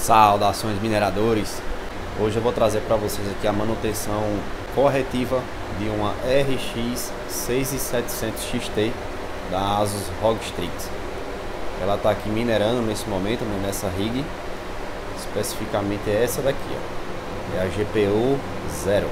Saudações mineradores! Hoje eu vou trazer para vocês aqui a manutenção corretiva de uma RX 6700 XT da Asus ROG Strix. Ela está aqui minerando nesse momento, né, nessa rig. Especificamente é essa daqui, ó. É a GPU 0.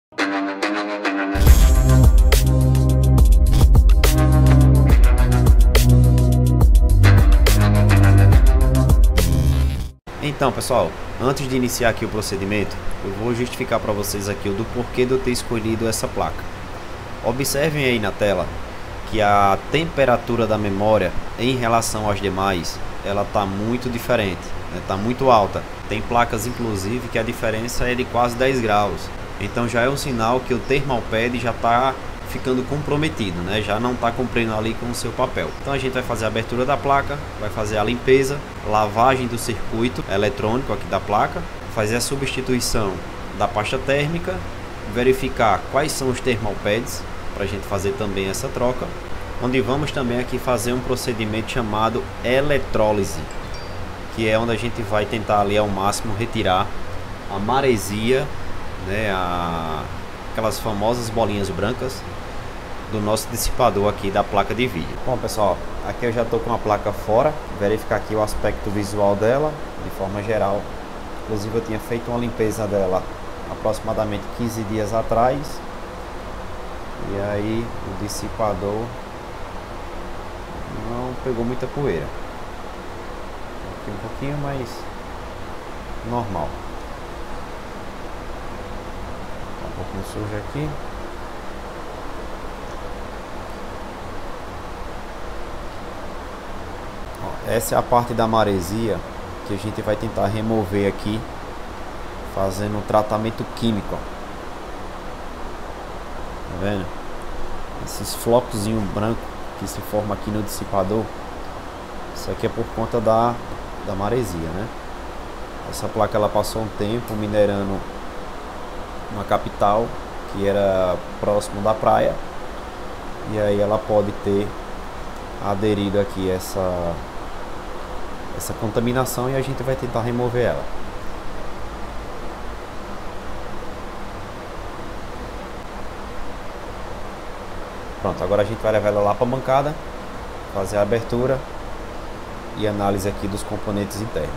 Então, pessoal, antes de iniciar aqui o procedimento, eu vou justificar para vocês aqui do porquê de eu ter escolhido essa placa. Observem aí na tela que a temperatura da memória em relação às demais, ela está muito diferente, né? Tá muito alta. Tem placas inclusive que a diferença é de quase 10 graus. Então já é um sinal que o thermal pad já está ficando comprometido, né? Já não está cumprindo ali com o seu papel. Então a gente vai fazer a abertura da placa, vai fazer a limpeza, lavagem do circuito eletrônico aqui da placa, fazer a substituição da pasta térmica, verificar quais são os thermal pads para a gente fazer também essa troca, onde vamos também aqui fazer um procedimento chamado eletrólise, que é onde a gente vai tentar ali ao máximo retirar a maresia, né, aquelas famosas bolinhas brancas do nosso dissipador aqui da placa de vídeo. Bom, pessoal, aqui eu já estou com a placa fora, verificar aqui o aspecto visual dela de forma geral. Inclusive eu tinha feito uma limpeza dela aproximadamente 15 dias atrás, e aí o dissipador não pegou muita poeira, aqui um pouquinho, mais normal. Tá um pouquinho sujo aqui. Essa é a parte da maresia que a gente vai tentar remover aqui, fazendo um tratamento químico, ó. Tá vendo? Esses flocozinhos brancos que se formam aqui no dissipador, isso aqui é por conta da maresia, né? Essa placa ela passou um tempo minerando uma capital que era próximo da praia, e aí ela pode ter aderido aqui essa contaminação, e a gente vai tentar remover ela. Pronto, agora a gente vai levar ela lá para a bancada, fazer a abertura e análise aqui dos componentes internos.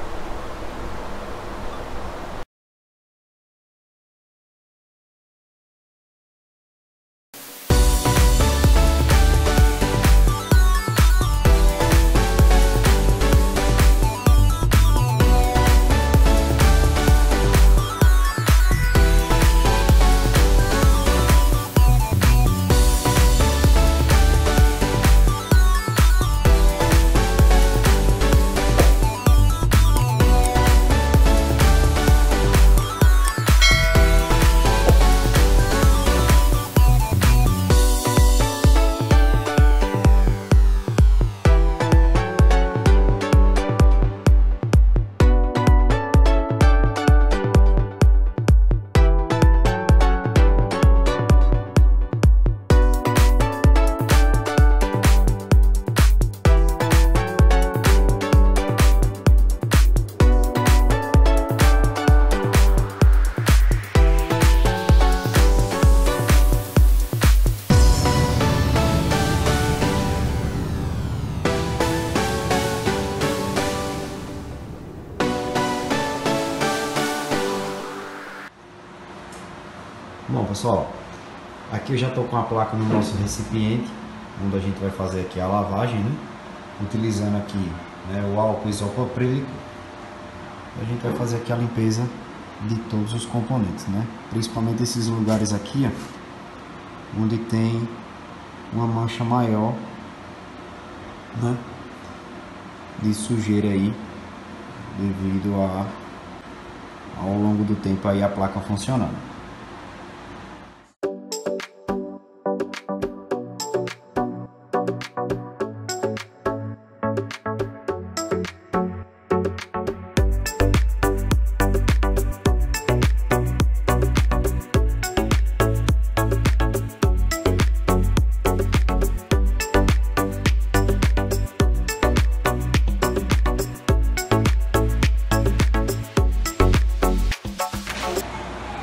Bom, pessoal, aqui eu já estou com a placa no nosso recipiente, onde a gente vai fazer aqui a lavagem, né? Utilizando aqui, né, o álcool isopropílico. A gente vai fazer aqui a limpeza de todos os componentes, né? Principalmente esses lugares aqui, ó, onde tem uma mancha maior, né, de sujeira aí, devido ao longo do tempo aí a placa funcionando.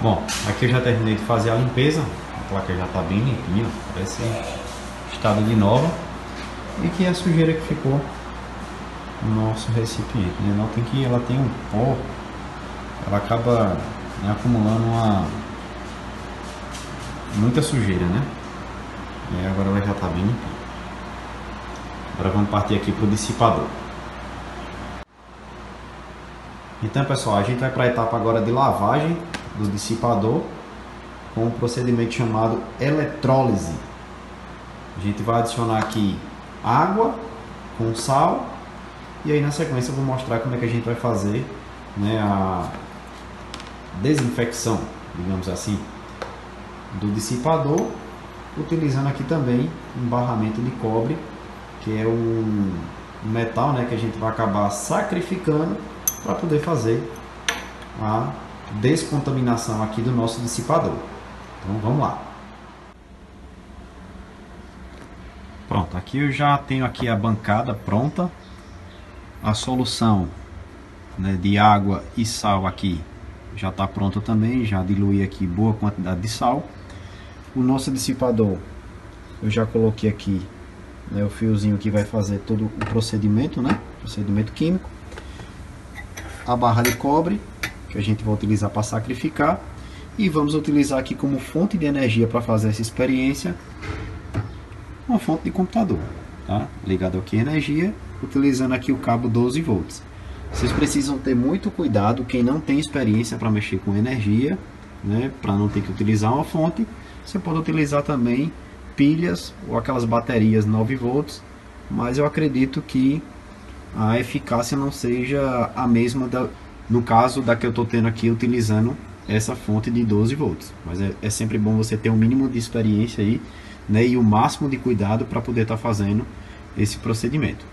Bom, aqui eu já terminei de fazer a limpeza. A placa já está bem limpinha, parece estado de nova. E aqui é a sujeira que ficou no nosso recipiente, né? Notem que ela tem um pó, ela acaba, né, acumulando muita sujeira, né? E agora ela já está bem limpinha. Agora vamos partir aqui para o dissipador. Então, pessoal, a gente vai para a etapa agora de lavagem do dissipador com um procedimento chamado eletrólise. A gente vai adicionar aqui água com sal e aí na sequência eu vou mostrar como é que a gente vai fazer, né, a desinfecção, digamos assim, do dissipador, utilizando aqui também um barramento de cobre, que é um metal, né, que a gente vai acabar sacrificando para poder fazer a descontaminação aqui do nosso dissipador. Então vamos lá. Pronto, aqui eu já tenho aqui a bancada pronta. A solução, né, de água e sal aqui já está pronta também. Já diluí aqui boa quantidade de sal. O nosso dissipador eu já coloquei aqui, né, o fiozinho que vai fazer todo o procedimento, né, procedimento químico. A barra de cobre que a gente vai utilizar para sacrificar, e vamos utilizar aqui como fonte de energia para fazer essa experiência uma fonte de computador, tá? Ligado aqui a energia, utilizando aqui o cabo 12 volts. Vocês precisam ter muito cuidado, quem não tem experiência para mexer com energia, né, para não ter que utilizar uma fonte. Você pode utilizar também pilhas ou aquelas baterias 9 volts, mas eu acredito que a eficácia não seja a mesma no caso da que eu estou tendo aqui utilizando essa fonte de 12 volts. Mas é sempre bom você ter um mínimo de experiência aí, né, e o máximo de cuidado para poder estar fazendo esse procedimento.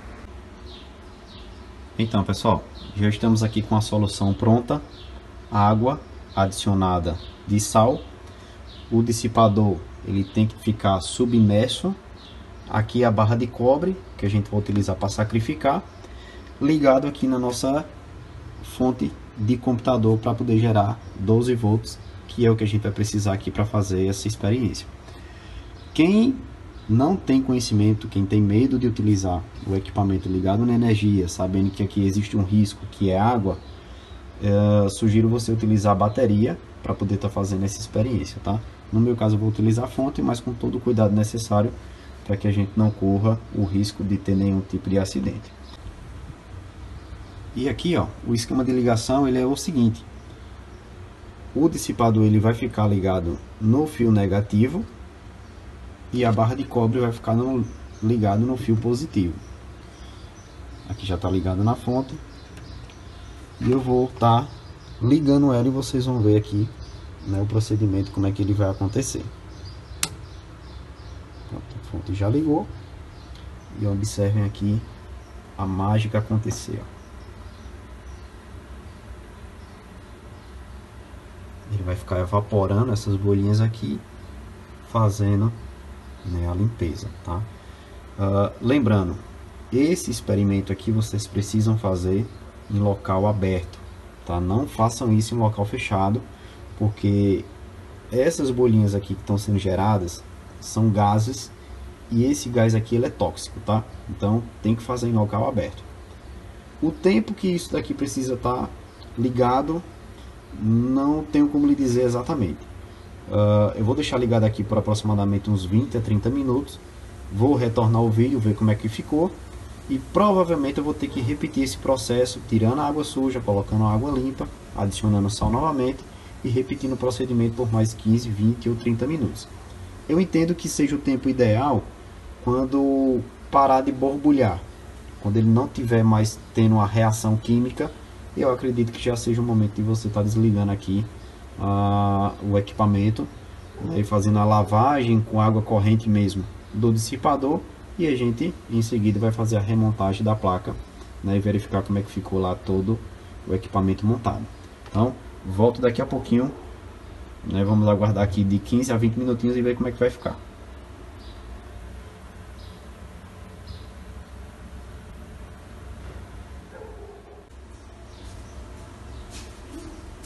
Então, pessoal, já estamos aqui com a solução pronta. Água adicionada de sal. O dissipador ele tem que ficar submerso. Aqui a barra de cobre que a gente vai utilizar para sacrificar, ligado aqui na nossa fonte de computador para poder gerar 12 volts, que é o que a gente vai precisar aqui para fazer essa experiência. Quem não tem conhecimento, quem tem medo de utilizar o equipamento ligado na energia, sabendo que aqui existe um risco que é água, sugiro você utilizar a bateria para poder estar fazendo essa experiência, tá? No meu caso eu vou utilizar a fonte, mas com todo o cuidado necessário para que a gente não corra o risco de ter nenhum tipo de acidente. E aqui, ó, o esquema de ligação ele é o seguinte: o dissipador ele vai ficar ligado no fio negativo e a barra de cobre vai ficar ligado no fio positivo. Aqui já está ligado na fonte e eu vou estar ligando ela e vocês vão ver aqui, né, o procedimento, como é que ele vai acontecer. Pronto, a fonte já ligou e observem aqui a mágica acontecer, ó. Ele vai ficar evaporando essas bolinhas aqui, fazendo, né, a limpeza, tá? Lembrando, esse experimento aqui vocês precisam fazer em local aberto, tá? Não façam isso em local fechado, porque essas bolinhas aqui que estão sendo geradas são gases e esse gás aqui ele é tóxico, tá? Então tem que fazer em local aberto. O tempo que isso daqui precisa estar ligado, não tenho como lhe dizer exatamente. Eu vou deixar ligado aqui por aproximadamente uns 20 a 30 minutos. Vou retornar o vídeo, ver como é que ficou. E provavelmente eu vou ter que repetir esse processo, tirando a água suja, colocando a água limpa, adicionando sal novamente e repetindo o procedimento por mais 15, 20 ou 30 minutos. Eu entendo que seja o tempo ideal quando parar de borbulhar, quando ele não tiver mais tendo uma reação química. Eu acredito que já seja o momento de você estar desligando aqui o equipamento, né, e fazendo a lavagem com água corrente mesmo do dissipador, e a gente em seguida vai fazer a remontagem da placa, né, e verificar como é que ficou lá todo o equipamento montado. Então volto daqui a pouquinho, né, vamos aguardar aqui de 15 a 20 minutinhos e ver como é que vai ficar.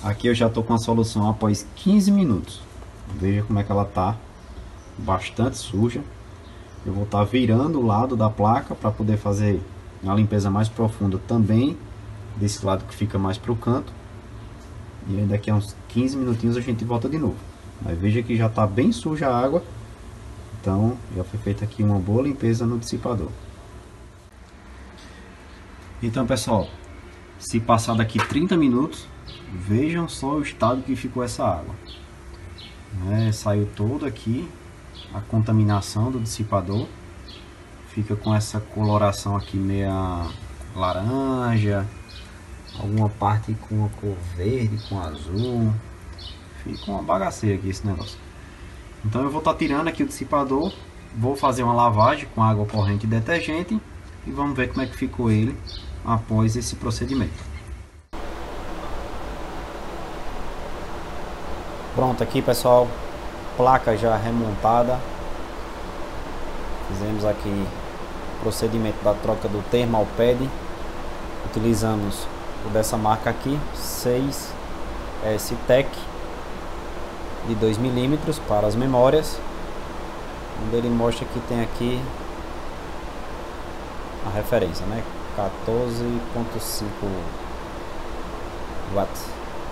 Aqui eu já estou com a solução após 15 minutos. Veja como é que ela tá, bastante suja. Eu vou estar virando o lado da placa para poder fazer uma limpeza mais profunda também desse lado que fica mais para o canto. E aí daqui a uns 15 minutinhos a gente volta de novo. Mas veja que já está bem suja a água. Então já foi feita aqui uma boa limpeza no dissipador. Então pessoal, se passar daqui 30 minutos, vejam só o estado que ficou essa água. Saiu todo aqui a contaminação do dissipador. Fica com essa coloração aqui meia laranja, alguma parte com a cor verde, com azul. Fica uma bagaceira aqui esse negócio. Então eu vou estar tirando aqui o dissipador, vou fazer uma lavagem com água corrente e detergente e vamos ver como é que ficou ele após esse procedimento. Pronto aqui pessoal, placa já remontada. Fizemos aqui o procedimento da troca do thermal pad. Utilizamos o dessa marca aqui, 6S Tech de 2 mm para as memórias, onde ele mostra que tem aqui a referência, 14.5 watts.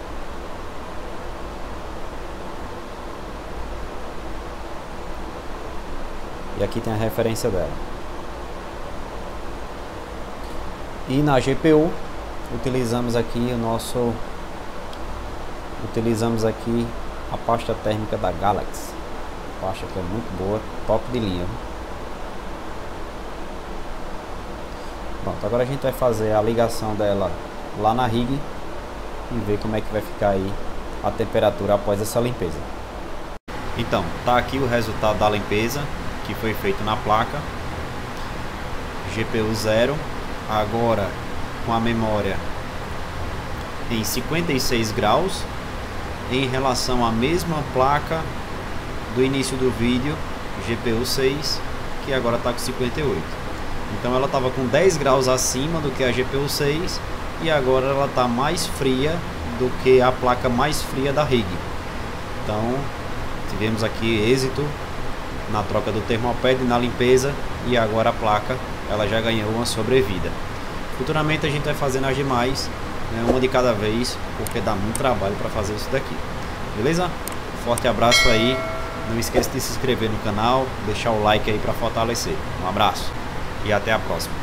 E aqui tem a referência dela. E na GPU utilizamos aqui a pasta térmica da Galaxy. A pasta que é muito boa, top de linha. Pronto, agora a gente vai fazer a ligação dela lá na rig e ver como é que vai ficar aí a temperatura após essa limpeza. Então, tá aqui o resultado da limpeza que foi feito na placa. GPU 0, agora com a memória em 56 graus, em relação à mesma placa do início do vídeo, GPU 6, que agora está com 58. Então ela estava com 10 graus acima do que a GPU 6 e agora ela está mais fria do que a placa mais fria da rig. Então tivemos aqui êxito na troca do thermal pad, na limpeza, e agora a placa ela já ganhou uma sobrevida. Futuramente a gente vai fazendo as demais, uma de cada vez, porque dá muito trabalho para fazer isso daqui. Beleza? Forte abraço aí, não esqueça de se inscrever no canal, deixar o like aí para fortalecer. Um abraço e até a próxima.